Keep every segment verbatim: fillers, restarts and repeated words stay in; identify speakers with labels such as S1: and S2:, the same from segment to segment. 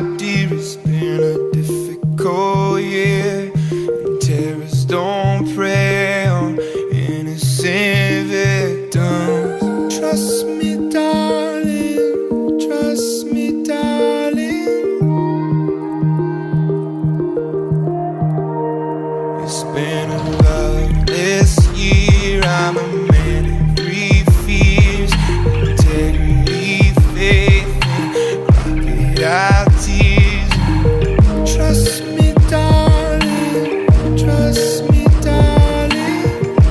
S1: dear, it's been a difficult year, and terrorists don't prey on innocent victims. Trust me, darling, trust me, darling. It's been a loveless year. I'm a man in three fears: integrity, faith, and crocodile tears. Trust me, darling, trust me, darling.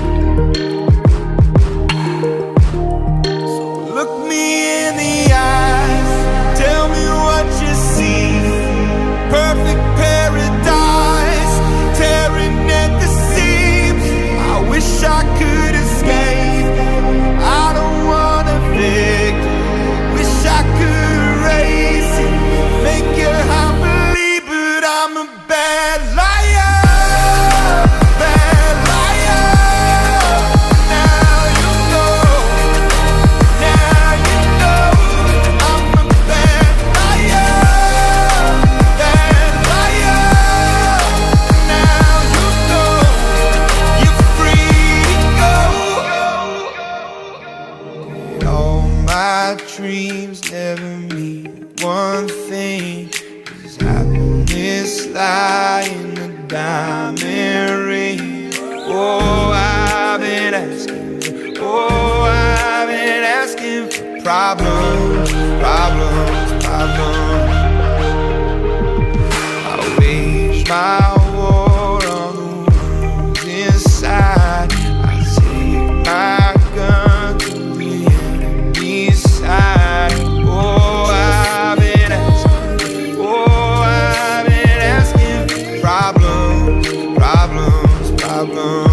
S1: So look me in the eyes, tell me what you see. Perfect paradise, tearing at the seams. I wish I could escape. I don't wanna fake. Wish I could erase it, make your heart believe, but I'm a bad liar, bad liar. Now you know, now you know, I'm a bad liar, bad liar. Now you know, you're free to go. All my dreams never mean one thing, 'cause happiness lie in a diamond ring. Oh, I've been asking, oh, I've been asking for problems, problems, problems. I wage my war on the ones inside. I take my gun to the enemy's side. Oh, I've been asking, oh, I've been asking for problems, problems, problems.